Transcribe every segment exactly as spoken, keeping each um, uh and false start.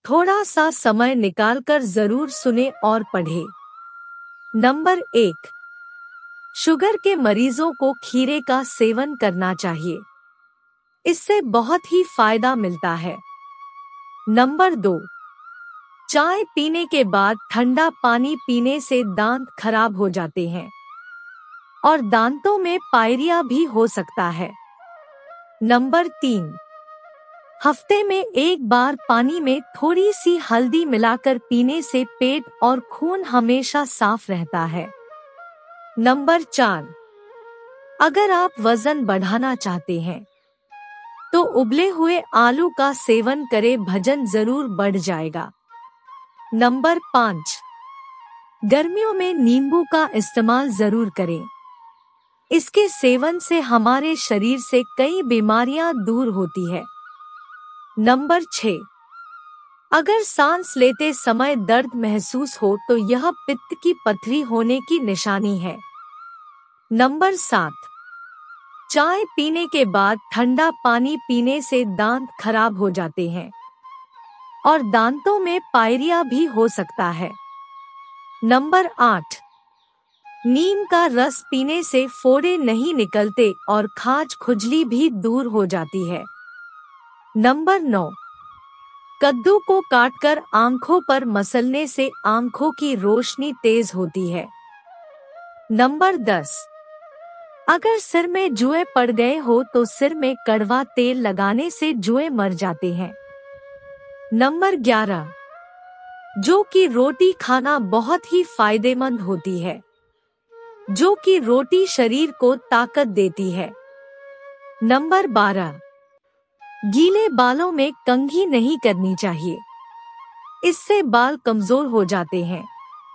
थोड़ा सा समय निकालकर जरूर सुने और पढ़े। नंबर एक, शुगर के मरीजों को खीरे का सेवन करना चाहिए। इससे बहुत ही फायदा मिलता है। नंबर दो, चाय पीने के बाद ठंडा पानी पीने से दांत खराब हो जाते हैं और दांतों में पायरिया भी हो सकता है। नंबर तीन, हफ्ते में एक बार पानी में थोड़ी सी हल्दी मिलाकर पीने से पेट और खून हमेशा साफ रहता है। नंबर चार, अगर आप वजन बढ़ाना चाहते हैं तो उबले हुए आलू का सेवन करें, वजन जरूर बढ़ जाएगा। नंबर पाँच, गर्मियों में नींबू का इस्तेमाल जरूर करें। इसके सेवन से हमारे शरीर से कई बीमारियां दूर होती है। नंबर छह, अगर सांस लेते समय दर्द महसूस हो तो यह पित्त की पथरी होने की निशानी है। नंबर सात, चाय पीने के बाद ठंडा पानी पीने से दांत खराब हो जाते हैं और दांतों में पायरिया भी हो सकता है। नंबर आठ, नीम का रस पीने से फोड़े नहीं निकलते और खाज खुजली भी दूर हो जाती है। नंबर नौ, कद्दू को काटकर आंखों पर मसलने से आंखों की रोशनी तेज होती है। नंबर दस, अगर सिर में जुए पड़ गए हो तो सिर में कड़वा तेल लगाने से जुए मर जाते हैं। नंबर ग्यारह, जौ की रोटी खाना बहुत ही फायदेमंद होती है। जौ की रोटी शरीर को ताकत देती है। नंबर बारह, गीले बालों में कंघी नहीं करनी चाहिए, इससे बाल कमजोर हो जाते हैं।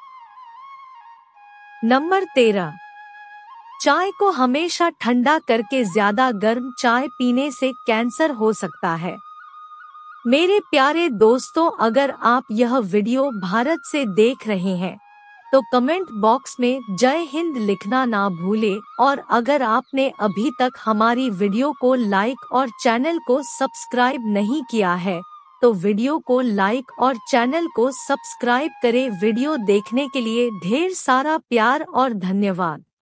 नंबर तेरह, चाय को हमेशा ठंडा करके ज्यादा गर्म चाय पीने से कैंसर हो सकता है। मेरे प्यारे दोस्तों, अगर आप यह वीडियो भारत से देख रहे हैं तो कमेंट बॉक्स में जय हिंद लिखना ना भूलें और अगर आपने अभी तक हमारी वीडियो को लाइक और चैनल को सब्सक्राइब नहीं किया है तो वीडियो को लाइक और चैनल को सब्सक्राइब करें। वीडियो देखने के लिए ढेर सारा प्यार और धन्यवाद।